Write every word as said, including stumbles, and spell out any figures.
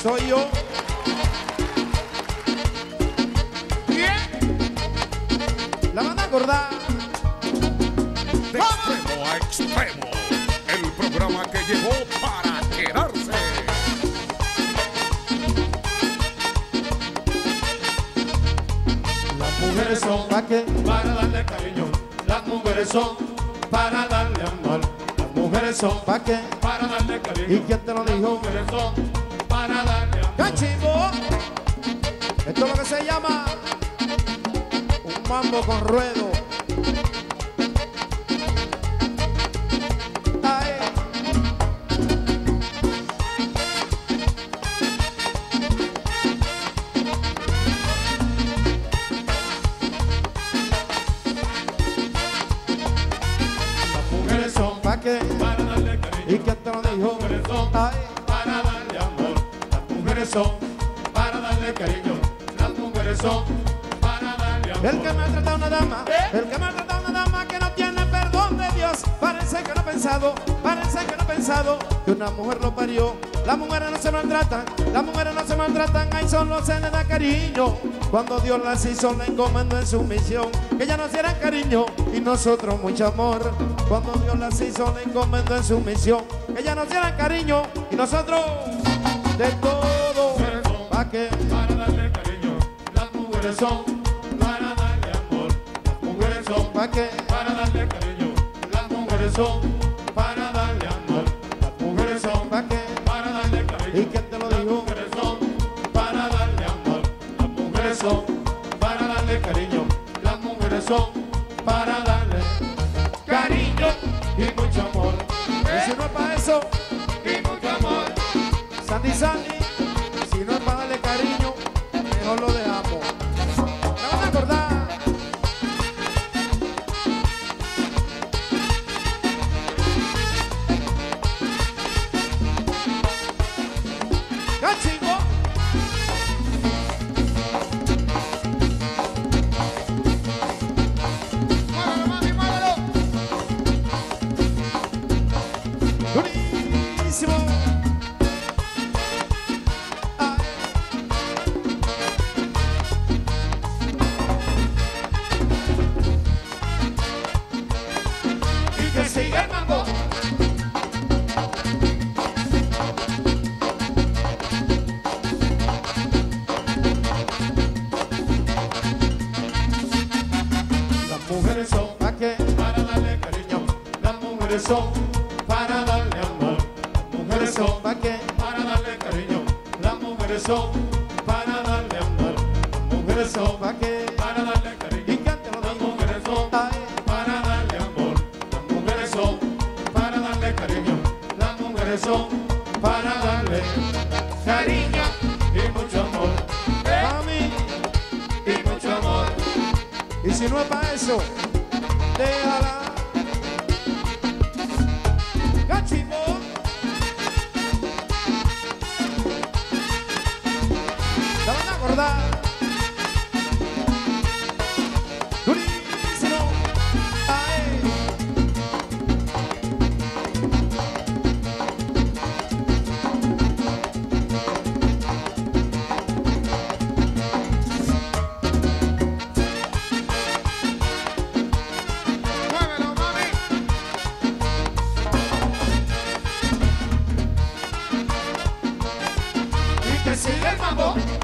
soy yo. Bien. La van a acordar. De extremo a extremo, el programa que llegó para quedarse. Las mujeres son pa' qué, Para darle cariño, las mujeres son para darle amor. Las mujeres son pa' qué. para darle cariño. ¿Y quién te lo Las dijo? mujeres son para darle amor. ¡Cachimbo! Esto es lo que se llama un mambo con ruedo. Ay. Las mujeres son ¿Pa' qué? para darle cariño. ¿Y quién te lo Las dijo? mujeres son Ay. para darle amor. Las mujeres son para darle cariño. Las mujeres son para darle amor. El que maltrata a una dama, el que maltrata a una dama que no tiene perdón de Dios, parece que no ha pensado, parece que no ha pensado que una mujer lo parió. Las mujeres no se maltratan, las mujeres no se maltratan, ahí solo se le da cariño. Cuando Dios las hizo, la encomendó en su misión, que ya nos dieran cariño y nosotros mucho amor. Cuando Dios las hizo, la encomendó en su misión, que ya nos dieran cariño y nosotros de todo. ¿Pa' qué? Para darle cariño. Las mujeres son para darle amor. Las mujeres son ¿Pa' qué? para darle cariño. Las mujeres son para darle amor. Las mujeres son ¿Pa' qué? para darle cariño. ¿Y quién te lo Las dijo? mujeres son para darle amor. Las mujeres son para darle cariño. Las mujeres son para darle cariño y mucho amor. Y si no es para eso, Y mucho amor. Sandy Sandy, si no es para darle cariño, mejor lo dejamos. ¿Me van a acordar? ¡Cachimbo! Muévelo, mami, muévelo. ¡Durísimo! Ay. Y que siga el mambo. Las mujeres son ¿Pa' qué? para darle cariño. Las mujeres son para darle amor. Las mujeres son ¿Pa' qué? para darle cariño. Las mujeres son para darle amor. Las mujeres son ¿Pa' qué? para darle ¿Y cariño. quién te lo Las dijo? mujeres son Ay. para darle amor. Las mujeres son para darle cariño. Las mujeres son para darle cariño y mucho amor. Mami, Y mucho amor. y si no es para eso, déjala. ¡Cachimbo! ¿La van a acordar? ¡Durísimo! ¡Ay! Muévelo, mami. Y que siga el mambo.